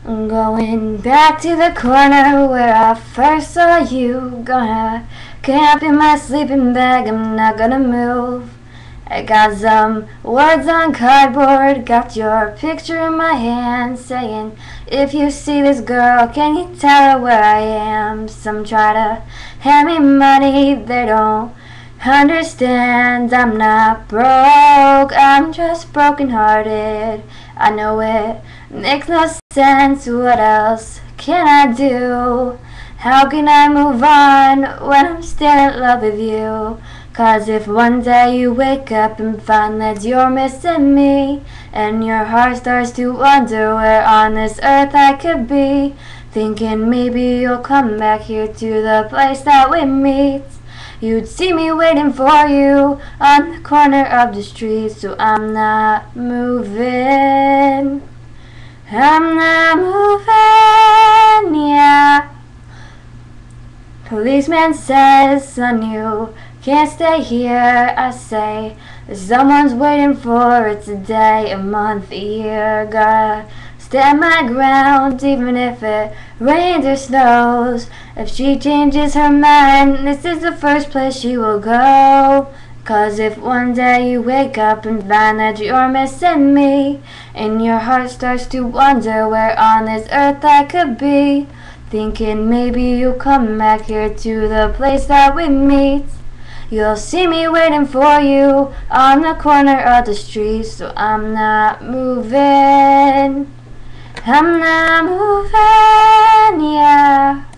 I'm going back to the corner where I first saw you. Gonna camp in my sleeping bag, I'm not gonna move. I got some words on cardboard, got your picture in my hand, saying, if you see this girl, can you tell her where I am? Some try to hand me money, they don't understand. I'm not broke, I'm just brokenhearted. I know it makes no sense, what else can I do? How can I move on when I'm still in love with you? 'Cause if one day you wake up and find that you're missing me, and your heart starts to wonder where on this earth I could be, thinking maybe you'll come back here to the place that we meet, you'd see me waiting for you on the corner of the street. So I'm not moving, I'm not moving, yeah. Policeman says, son, you can't stay here. I say, someone's waiting for it today, a month, a year. Gotta stand my ground, even if it rains or snows. If she changes her mind, this is the first place she will go. 'Cause if one day you wake up and find that you're missing me, and your heart starts to wonder where on this earth I could be, thinking maybe you'll come back here to the place that we meet, you'll see me waiting for you on the corner of the street. So I'm not moving, I'm not moving, yeah.